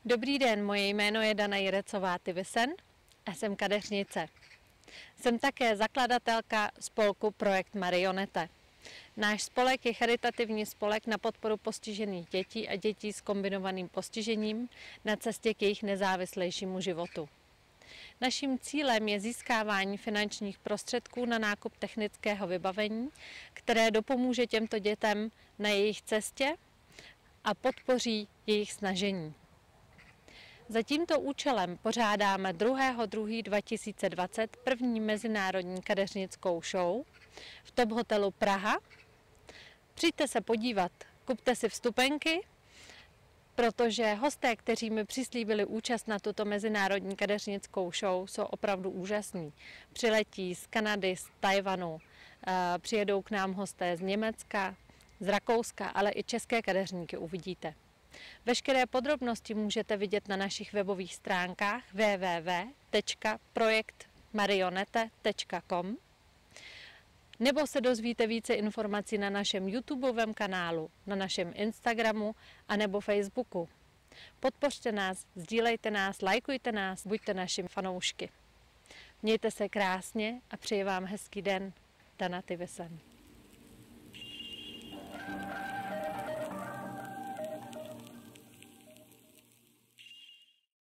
Dobrý den, moje jméno je Dana Jirecová-Tyvisen a jsem kadeřnice. Jsem také zakladatelka spolku Projekt Marionette. Náš spolek je charitativní spolek na podporu postižených dětí a dětí s kombinovaným postižením na cestě k jejich nezávislejšímu životu. Naším cílem je získávání finančních prostředků na nákup technického vybavení, které dopomůže těmto dětem na jejich cestě a podpoří jejich snažení. Za tímto účelem pořádáme 2.2.2020 první mezinárodní kadeřnickou show v Top hotelu Praha. Přijďte se podívat, kupte si vstupenky, protože hosté, kteří mi přislíbili účast na tuto mezinárodní kadeřnickou show, jsou opravdu úžasní. Přiletí z Kanady, z Tajvanu, přijedou k nám hosté z Německa, z Rakouska, ale i české kadeřníky uvidíte. Veškeré podrobnosti můžete vidět na našich webových stránkách www.projektmarionette.com nebo se dozvíte více informací na našem YouTubeovém kanálu, na našem Instagramu a nebo Facebooku. Podpořte nás, sdílejte nás, lajkujte nás, buďte našimi fanoušky. Mějte se krásně a přeji vám hezký den. Dana Tyvisen.